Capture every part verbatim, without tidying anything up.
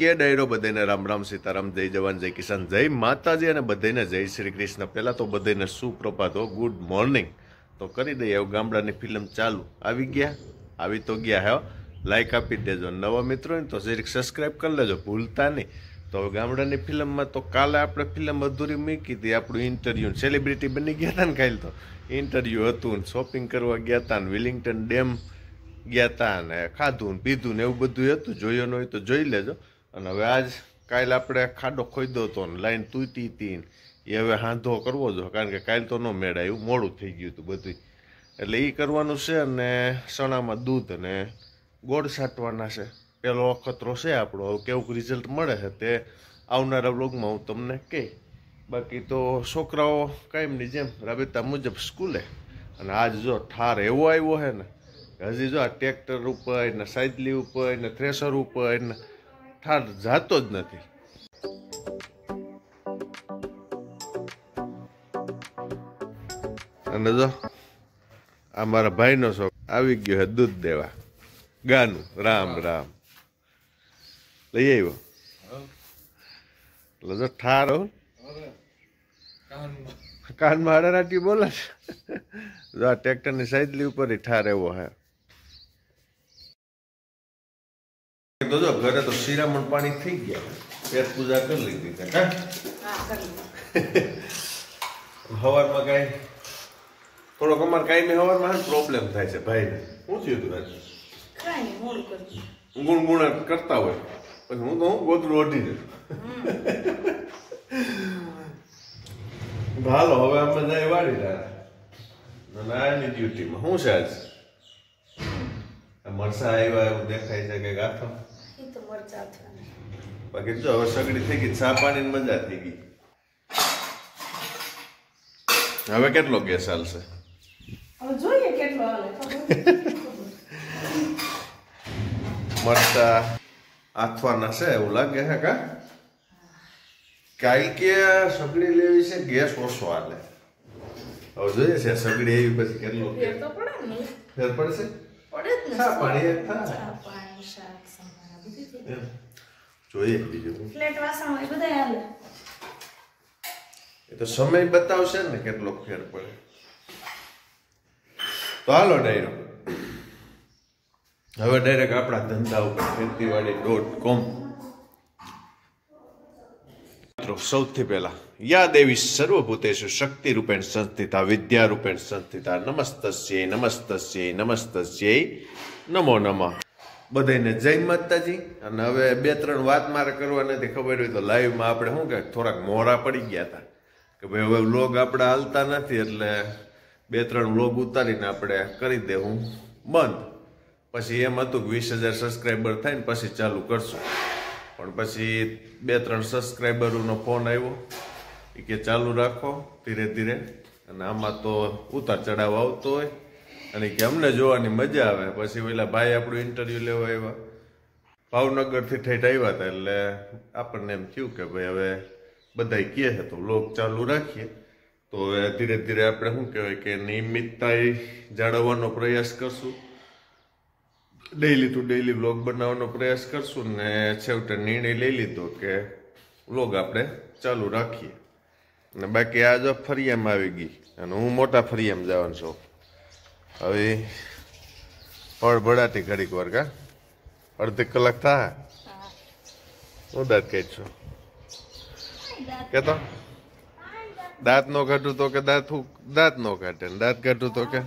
કે ડાયરો બધાને રામ રામ સીતારામ, જય જવાન જય કિસાન, જય માતાજી અને બધાને જય શ્રી કૃષ્ણ। પહેલાં તો બધાને સુપ્રભાત હો, ગુડ મોર્નિંગ। તો કરી દઈએ એવું ગામડાની ફિલ્મ ચાલુ। આવી ગયા, આવી તો ગયા હે, લાઈક આપી દેજો। નવા મિત્રો ને તો જરીક સબસ્ક્રાઈબ કરી લેજો, ભૂલતા નહીં। તો હવે ગામડાની ફિલ્મમાં તો કાલે આપણે ફિલ્મ અધૂરી મૂકી હતી, આપણું ઇન્ટરવ્યુ સેલિબ્રિટી બની ગયા હતા ને, કાલે તો ઇન્ટરવ્યુ હતું ને શોપિંગ કરવા ગયા હતા ને વિલિંગ્ટન ડેમ ગયા હતા ને ખાધું ને પીધું ને એવું બધું હતું। જોયો ન હોય તો જોઈ લેજો। અને હવે આજ કાલે આપણે ખાડો ખોદ્યો હતો ને લાઈન તૂટી હતી એ હવે હાંધો કરવો જો, કારણ કે કાલે તો ન મેળાયું, મોડું થઈ ગયું હતું બધું, એટલે એ કરવાનું છે। અને ચણામાં દૂધ અને ગોળ છાંટવાના છે। પહેલો અખતરો છે આપણો, હવે કેવું રિઝલ્ટ મળે છે તે આવનારા વ્લોગમાં હું તમને કહી। બાકી તો છોકરાઓ કાયમની જેમ રાબેતા મુજબ સ્કૂલે, અને આજ જો ઠાર એવો આવ્યો છે ને, હજી જો આ ટ્રેક્ટર ઉપર ને સાયકલી ઉપર ને થ્રેસર ઉપર ને ઠાર જાતો જ નથી। અને જો આ મારા ભાઈનો શોખ આવી ગયો છે દૂધ દેવા, ગાનું રામ રામ લઈ આવ્યો। એટલે જો ઠાર હો કાનમાં હડારાટી બોલે છે। જો આ ટ્રેક્ટરની સાયકલી ઉપર ઠાર એવો હે। તો જો ઘરે તો શિરામણ પાણી થઈ ગયા, પેટ પૂજા કરી લીધી છે। હવારમાં કઈ થોડોક અમારે કાંઈ હવારમાં પ્રોબ્લેમ થાય છે ભાઈને। શું થયું તું આજે? ગુણ ગુણ કરતા હોય પછી હું તો હું ગોદડું ઓઢી જઉં। હાલો હવે અમે જાય વાળી રહ્યા આની ડ્યુટીમાં। શું છે આજ મરસા આવ્યા એવું દેખાય છે કે ગાથો? બાકી જો હવે સગડી થઈ ગઈ, ચા પાણી મજા થઈ ગઈ। હવે કેટલો ગેસ હાલશે? મરચા આથવાના છે એવું લાગે છે કા? કાઈ કે સગડી લેવી છે, ગેસ ઓછો હાલે। હવે જોઈએ છે સગડી એવી પછી કેટલો ફેર પડશે? જોઈએ બીજું એ તો સમય બતાવશે ને કેટલો ફેર પડે। તો હાલો ડાયરો હવે ડાયરેક્ટ આપણા ધંધા ઉપર ખેતીવાડી ડોટ કોમ। સૌથી પહેલા યા દેવી સર્વભૂતેષુ શક્તિ રૂપેણ સંસ્થિતા વિદ્યા રૂપેણ સંસ્થિતા નમસ્તસ્યૈ નમસ્તસ્યૈ નમસ્તસ્યૈ નમો નમઃ। બધાને જય માતાજી। અને હવે બે ત્રણ વાત મારે કરવા નથી, ખબર હોય તો લાઈવમાં આપણે શું કે થોડાક મોડા પડી ગયા હતા કે ભાઈ હવે વ્લોગ આપણે હાલતા નથી, એટલે બે ત્રણ વ્લોગ ઉતારીને આપણે કરી દેવું બંધ। પછી એમ હતું કે વીસ હજાર સબસ્ક્રાઈબર થાય ને પછી ચાલુ કરશું, પણ પછી બે ત્રણ સબસ્ક્રાઈબરોનો ફોન આવ્યો એ કે ચાલુ રાખો ધીરે ધીરે, અને આમાં તો ઉતાર ચડાવ આવતો હોય અને કે અમને જોવાની મજા આવે। પછી પેલા ભાઈ આપણું ઇન્ટરવ્યુ લેવા આવ્યા, ભાવનગરથી ઠેઠ આવ્યા હતા, એટલે આપણને એમ થયું કે ભાઈ હવે બધા કહે છે તો વ્લોગ ચાલુ રાખીએ। તો હવે ધીરે ધીરે આપણે શું કહેવાય કે નિયમિતતા જાળવવાનો પ્રયાસ કરશું, ડેઈલી ટુ ડેઈલી વ્લોગ બનાવવાનો પ્રયાસ કરશું, ને છેવટે નિર્ણય લઈ લીધો કે વ્લોગ આપણે ચાલુ રાખીએ। અને બાકી આ જો ફરિયામાં આવી ગઈ, અને હું મોટા ફરિયામાં જવાનું છું। હવે ફળભડાટી ઘડીક વાર કા અડધી કલાક થાય હું દાંત કાઢશું કેતો? દાંત નો કાઢું તો કે દાંત દાંત નો કાઢે, દાંત કાઢું તો કે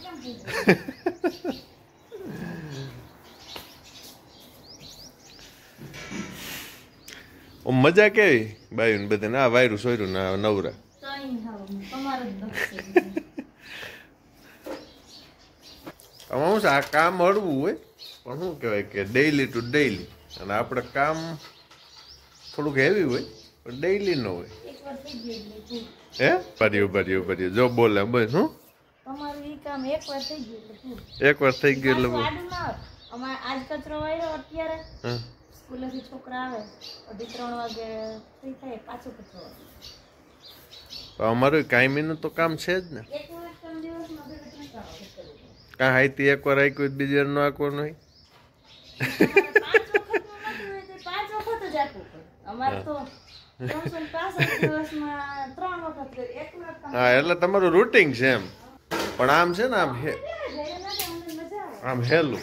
મજા કેવી બાયું ને બધે ના વાયરું સોયરું ના નવરા। આમાં શું છે, આ કામ હળવું હોય પણ શું કહેવાય કે ડેઈલી ટુ ડેઈલી, અને આપણે કામ થોડુંક હેવી હોય પણ ડેઈલી ન હોય। હે ભર્યું ભર્યું ભર્યું જો બોલે બસ શું એક વાર થઈ ગયું એટલે અમારું કાયમીનું તો કામ છે જ ને। કાં હાઈથી એક વાર આક્યું બીજી વાર ન આખવાનું હોય। હા એટલે તમારું રૂટિન છે એમ, પણ આમ છે ને આમ આમ હેલું.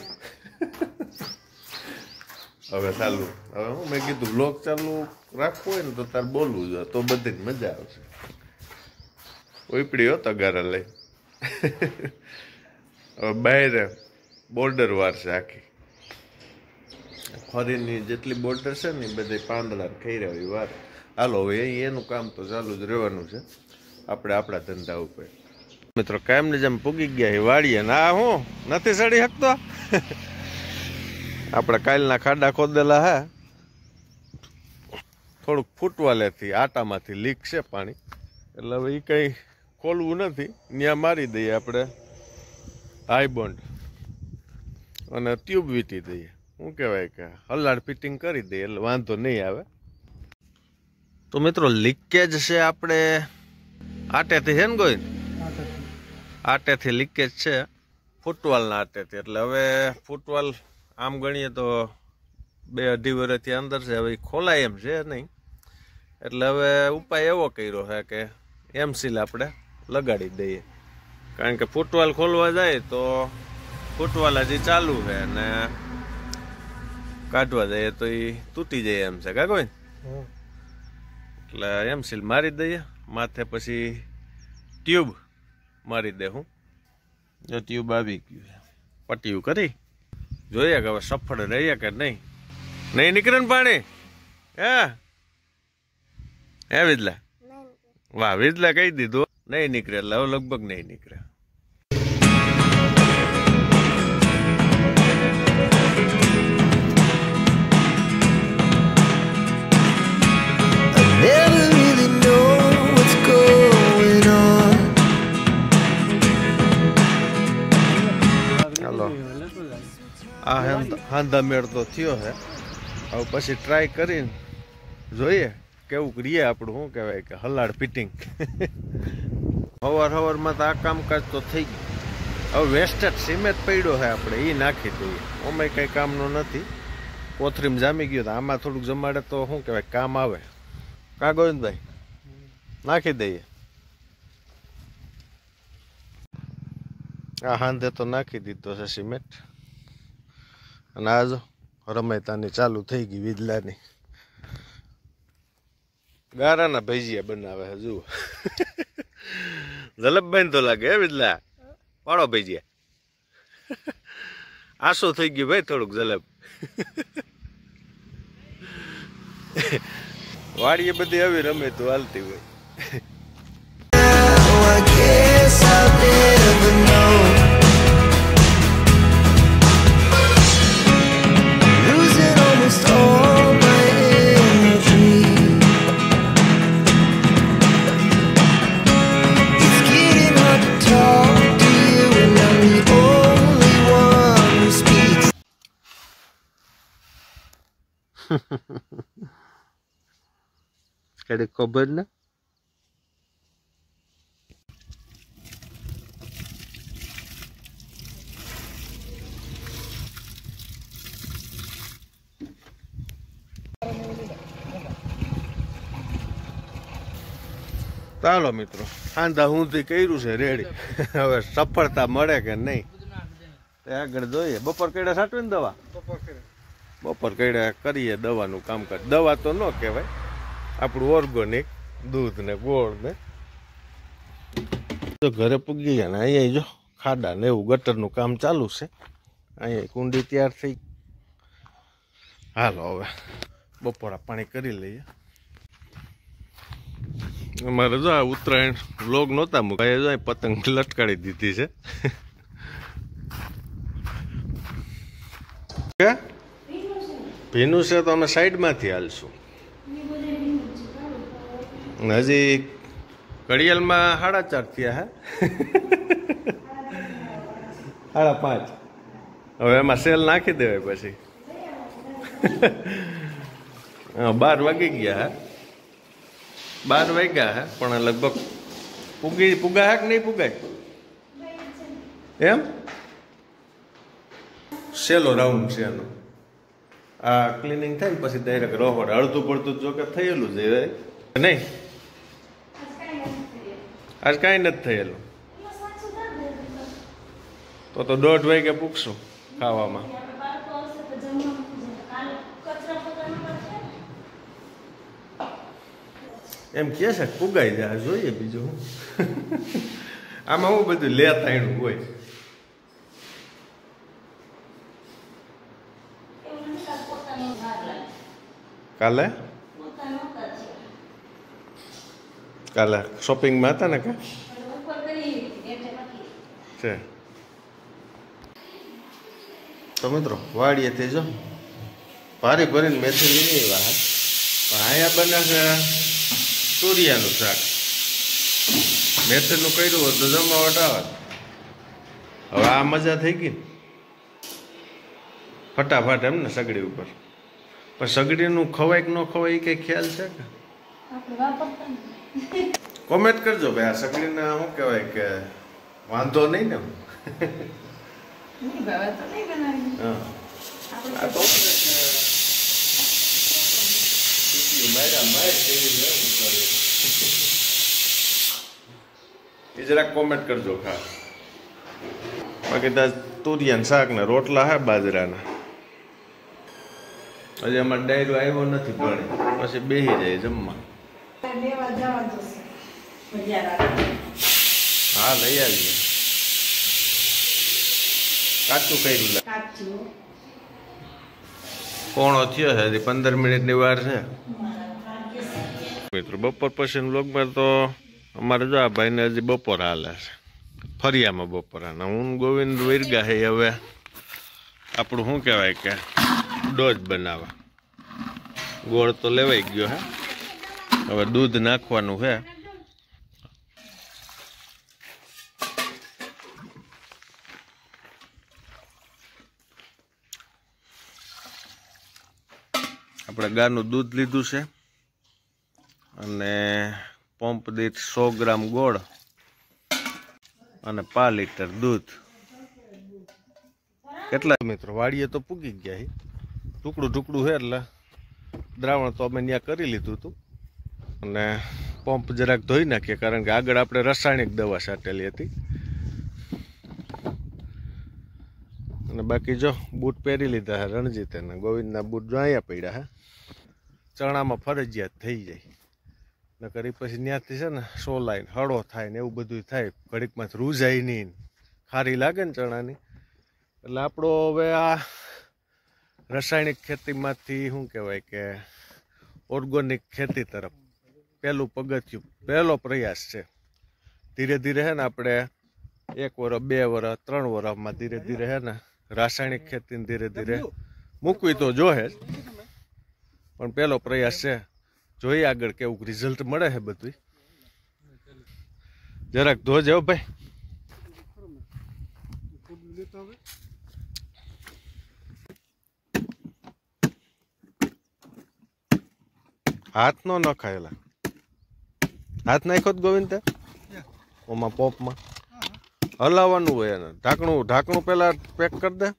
હવે ચાલુ હવે હું મેં કીધું બ્લોગ ચાલુ રાખવું હોય ને તો તાર બોલવું જોઈએ તો બધી જ મજા આવશે. ઉપડી હો તગારા લઈ. હવે બહાર બોર્ડર વાર છે આખી ફરીની જેટલી બોર્ડર છે ને એ બધી પાંદડા ખાઈ રહ્યા વાર. હાલો હવે એનું કામ તો ચાલુ જ રહેવાનું છે, આપણે આપણા ધંધા ઉપર. મિત્રો કાયમને જેમ પૂગી ગયા વાળીએ ને આ હું નથી ચડી શકતો. આપણે કાલના ખાડા ખોદેલા હે, થોડુંક ફૂટવા લેથી આટામાંથી લીક છે પાણી, એટલે હવે એ કંઈ ખોલવું નથી, ત્યાં મારી દઈએ આપણે હાઈ બોન્ડ અને ટ્યુબ વીટી દઈએ. શું કહેવાય કે હલાડ ફિટિંગ કરી દઈએ એટલે વાંધો નહીં આવે. તો મિત્રો લીકેજ છે આપણે આટેથી છે ને કોઈ આટેથી લીકેજ છે ફૂટવાલના આટેથી, એટલે હવે ફૂટવાલ આમ ગણીએ તો બે અઢી વર્ષથી અંદર છે, હવે ખોલાય એમ છે નહીં, એટલે હવે ઉપાય એવો કર્યો છે કે એમસીલ આપણે લગાડી દઈએ, કારણ કે ફૂટવાલ ખોલવા જાય તો ફૂટવાલ હજી ચાલુ છે અને કાઢવા જઈએ તો એ તૂટી જાય એમ છે કાકો, એટલે એમસીલ મારી દઈએ માથે, પછી ટ્યુબ મારી દે. હું જો ટ્યુબ આવી ગયું છે, પટ્ટીયું કરી જોઈએ કે હવે સફળ રહીએ કે નહીં. નહીં નીકળે ને પાણી? હે હે વિજલા? વાહ વિજલા કહી દીધું નહીં નીકળે, એટલે હવે લગભગ નહીં નીકળે. આ હાંધા મેળ તો થયો છે, હવે પછી ટ્રાય કરીને જોઈએ કેવું કરીએ આપણું શું કહેવાય કે હલાડ ફિટિંગ. હવાર હવારમાં તો આ કામકાજ તો થઈ ગયું. હવે વેસ્ટેજ સિમેન્ટ પડ્યો છે આપણે એ નાખી દઈએ, ઓમે કંઈ કામનો નથી. કોથરીમાં જામી ગયું તો આમાં થોડુંક જમાડે તો શું કહેવાય કામ આવે. કા ગોવિંદભાઈ નાખી દઈએ. આ હાંધે તો નાખી દીધો છે સિમેન્ટ, અને આ જો રમૈતાની ચાલુ થઈ ગઈ વિજલાની. ગારાના ભજીયા બનાવે છે જુઓ. જલબભાઈ તો લાગે હે વિજલા, પાડો ભજીયા. આસો થઈ ગયું ભાઈ થોડુંક જલેબ. વાડીએ બધી આવી રમે તો હાલતી હોય. કઈ ખબર ને ચાલો મિત્રો હાંધા હુંથી કર્યું છે રેડી. હવે સફળતા મળે કે નહીં આગળ જોઈએ. બપોર કઈડા સાટવી ને દવા, બપોર કઈડા કરીએ દવાનું કામકાજ. દવા તો ન કહેવાય, આપણું ઓર્ગોનિક દૂધ ને ગોળ ને. તો ઘરે પૂગી ગયા ને અહીંયા જો ખાડા ને એવું ગટરનું કામ ચાલુ છે. અહીંયા કુંડી તૈયાર થઈ. હાલો હવે બપોરા પાણી કરી લઈએ. અમારે જો આ ઉત્તરાયણ વ્લોગ નહોતા મૂકાય, જો પતંગ લટકાડી દીધી છે. ભીનું છે તો અમે સાઈડમાંથી હાલશું. હજી ઘડિયાળમાં સાડા ચાર થયા હે, સાડા પાંચ. હવે એમાં સેલ નાખી દેવાય પછી. હા બાર વાગી ગયા હે, બાર વાગ્યા હે, પણ લગભગ પૂગી પૂગા કે નહીં પૂગાય એમ. સેલો રાઉન્ડ છે એનો. આ ક્લિનિંગ થાય ને પછી ડાયરેક્ટ રોડ અડધું પડતું જો કે થયેલું છે નહીં, આજ કાંઈ નથી થયેલું. તો તો દોઢ વાગે પૂછશું ખાવામાં. એમ કે છે પુગાઈ જાય જોઈએ બીજું હું. આમાં હું બધું લેતા એનું હોય. કાલે કાલે શોપિંગમાં હતા ને કે છે. તો મિત્રો વાડીએથી જો ભારી ભરીને મેથી લઈ આવ્યા. પણ અહીંયા બને છે તુરિયાનું શાક. મેથીનું કર્યું હોત તો જમાવટ આવે. હવે આ મજા થઈ ગઈ ફટાફટ એમ ને સગડી ઉપર. પણ સગડીનું ખવાય કે ન ખવાય એ કઈ ખ્યાલ છે કે? કોમેન્ટ કરજો ભાઈ. આ સગડીને શું કહેવાય કે વાંધો નહીં ને? એ જરાક કોમેન્ટ કરજો ખાસ. બાકી તો તુરિયાન શાક ને રોટલા હે બાજરાના. હજી અમારે ડાયરો આવ્યો નથી પણ પછી બેસી જાય જમવા. હા લઈ આવીએ. કાચું કર્યું પોણો થયો છે હજી પંદર મિનિટની વાર છે. મિત્રો બપોર પછી વ્લોગમાં તો અમારે જો આ ભાઈને હજી બપોર હાલે છે ફરિયામાં બપોર. અને હું ગોવિંદ વૈરગા હે હવે આપણું શું કહેવાય કે ડોજ બનાવવા. ગોળ તો લેવાઈ ગયો હે, હવે દૂધ નાખવાનું છે. આપણે ગાયનું દૂધ લીધું છે અને પંપ દીઠ સો ગ્રામ ગોળ અને પાંચ લીટર દૂધ. કેટલા મિત્રો વાડીએ તો પૂગી ગયા. ટુકડું ટુકડું છે એટલે દ્રાવણ તો અમે ત્યાં કરી લીધું હતું. અને પંપ જરાક ધોઈ નાખીએ કારણ કે આગળ આપણે રાસાયણિક દવા છાંટેલી હતી. અને બાકી જો બૂટ પહેરી લીધા છે રણજીત અને ગોવિંદના બૂટ જો અહીંયા પડ્યા હે. ચણામાં ફરજિયાત થઈ જાય નકર એ પછી ત્યાંથી છે ને સોલાઈને હળો થાય ને એવું બધું થાય. ઘડીકમાં રૂજાય નહીં, ખારી લાગે ને ચણાની. એટલે આપણો હવે આ રાસાયણિક ખેતીમાંથી શું કહેવાય કે ઓર્ગોનિક ખેતી તરફ પહેલું પગથિયું પહેલો પ્રયાસ છે. ધીરે ધીરે છે ને આપણે એક વર્ષ બે વર્ષ ત્રણ વર્ષમાં ધીરે ધીરે છે ને રાસાયણિક ખેતીને ધીરે ધીરે મૂકવી તો જોહે જ. પણ પહેલો પ્રયાસ છે. જોઈએ આગળ કેવું રિઝલ્ટ મળે છે બધું. જરાક ધોજે હો ભાઈ. હાથ નો નખાયેલા. હાથ નાખ્યો ગોવિંદ તે ઓમાં પોપમાં હલાવવાનું હોય એને. ઢાંકણું ઢાંકણું પેલા પેક કરી દે.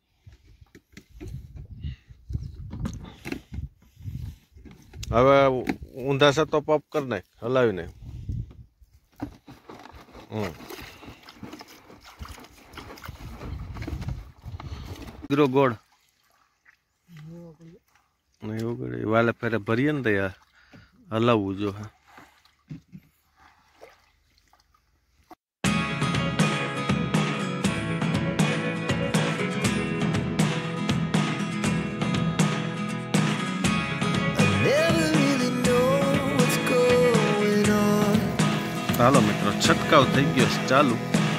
હવે ઊંધા સતો પોપ કરી નાખ હલાવી નાખ. હમ ગોળ એવું વાલે ફેરે ભરીએ ને યાર હલાવવું જો. હા ચાલો મિત્રો છટકાવ થઈ ગયો છે ચાલુ.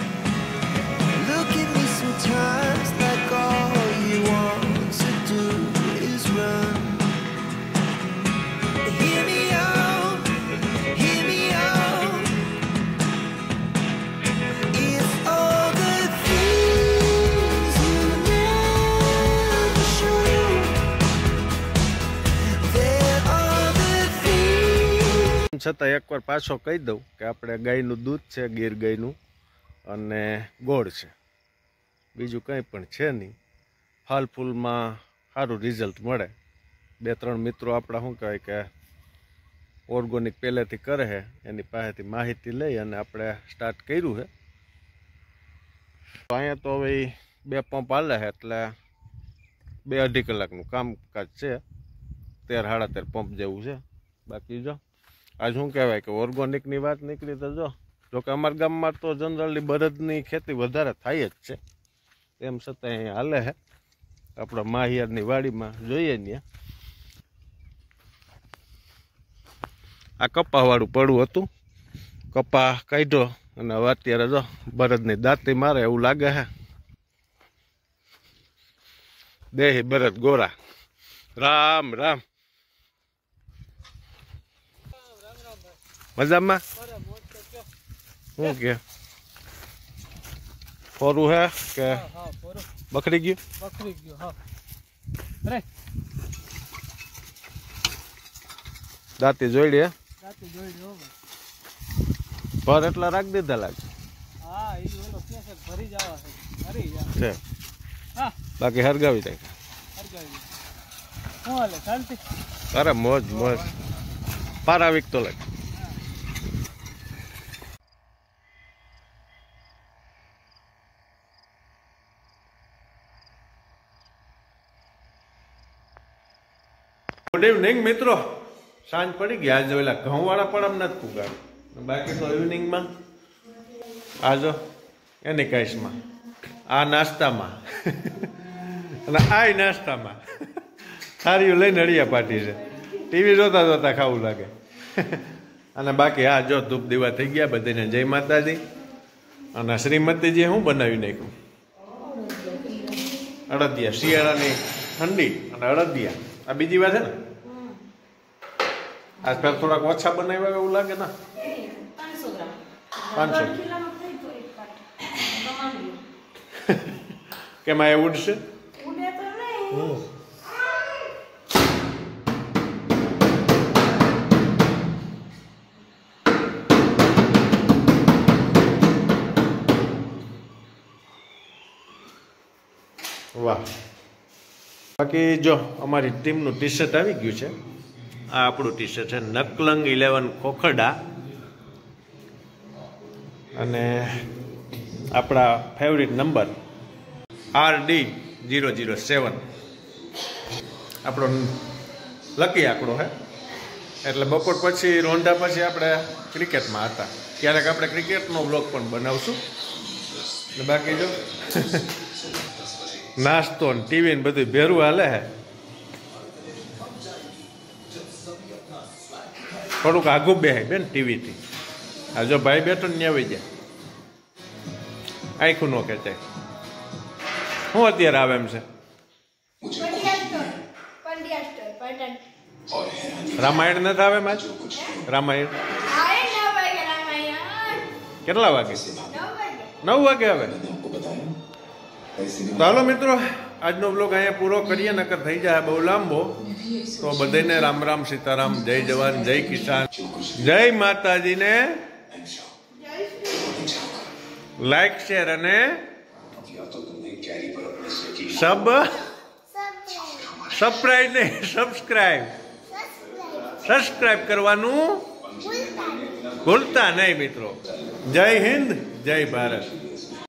છતાં એકવાર પાછો કહી દઉં કે આપણે ગાયનું દૂધ છે ગીર ગાયનું અને ગોળ છે. બીજું કંઈ પણ છે નહીં. ફળ ફૂલમાં સારું રિઝલ્ટ મળે બે ત્રણ મિત્રો આપણા શું કહેવાય કે ઓર્ગોનિક પહેલેથી કરે છે એની પાસેથી માહિતી લઈ અને આપણે સ્ટાર્ટ કર્યું છે. અહીંયા તો હવે બે પંપ હાલે છે એટલે બે અઢી કલાકનું કામકાજ છે. તેર સાડા તેર પંપ જેવું છે. બાકી જો આજ શું કહેવાય કે ઓર્ગોનિકની વાત નીકળી તો જો જોકે અમારા ગામમાં તો જનરલી બળદની ખેતી વધારે થાય જ છે. તેમ છતાં અહીંયા હાલે છે આપણા માહિયારની વાડીમાં જોઈએ ને આ કપાવાળું પડવું હતું, કપા કાઢ્યો અને હવે અત્યારે જો બળદની દાંતી મારે એવું લાગે છે. દેહી બળદ ગોરા. રામ રામ. મજામાં શું કે ફોરું હે કે બખડી ગયું? બખડી ગયું હા. અરે દાંતી જોઈડી હે? દાંતી જોઈડી હો. પર એટલા રાખી દીધા લાગે. હા એ ઓલો કે છે ભરી જવા છે. ભરી જા છે. હા બાકી હરગાવી દે. હરગાવી. હું હાલે શાંતિ? અરે મોજ મોજ. પારા વીક તો લાગે. ગુડ ઇવનિંગ મિત્રો. સાંજ પડી ગઈ. આજે ઓલા ઘઉં વાળા પણ આમ નથી પુગાડ. બાકી તો ઇવનિંગમાં આજો એની કાઈસમાં આ નાસ્તામાં અને આ નાસ્તામાં થાળીઓ લઈને અડિયા પાટી છે. ટીવી જોતા જોતા ખાવું લાગે. અને બાકી આ જો ધૂપ દીવા થઈ ગયા. બધાને જય માતાજી. અને શ્રીમતીજીએ શું બનાવી નાખ્યું? અડદિયા. શિયાળાની ઠંડી અને અડદિયા. આ બીજી વાત છે ને? આજ પેલા થોડાક ઓછા બનાવ્યા એવું લાગે ને? પાંચસો કેમ આ ઉડશે? વાહ. બાકી જો અમારી ટીમનું ટી શર્ટ આવી ગયું છે. આ આપણું ટી શર્ટ છે નકલંગ ઇલેવન ખોખરડા અને આપણા favourite number R D zero zero seven આપણો લકી આંકડો છે. એટલે બપોર પછી રોંઢા પછી આપણે ક્રિકેટમાં હતા. ક્યારેક આપણે ક્રિકેટનો બ્લોગ પણ બનાવશું. ને બાકી જો નાસ્તો ને ટીવી ને બધું ભેરું હાલે છે. થોડુંક આઘું બેહાય બેન ટીવીથી. આ જો ભાઈ બેઠો ને આવી જાય આખું ન ખેંચાય. શું અત્યારે આવે એમ છે? રામાયણ નથી આવે માજ? રામાયણ કેટલા વાગે? નવ વાગે આવે. તો હાલો મિત્રો આજનો બ્લોગ અહીંયા પૂરો કરીએ નકર થઈ જાય બહુ લાંબો. તો બધાને રામ રામ સીતારામ. જય જવાન જય કિસાન જય માતાજીને. લાઈક શેર અને સબ સબસ્ક્રાઇબ નહીં સબસ્ક્રાઇબ સબસ્ક્રાઇબ કરવાનું ભૂલતા નહીં મિત્રો. જય હિન્દ જય ભારત.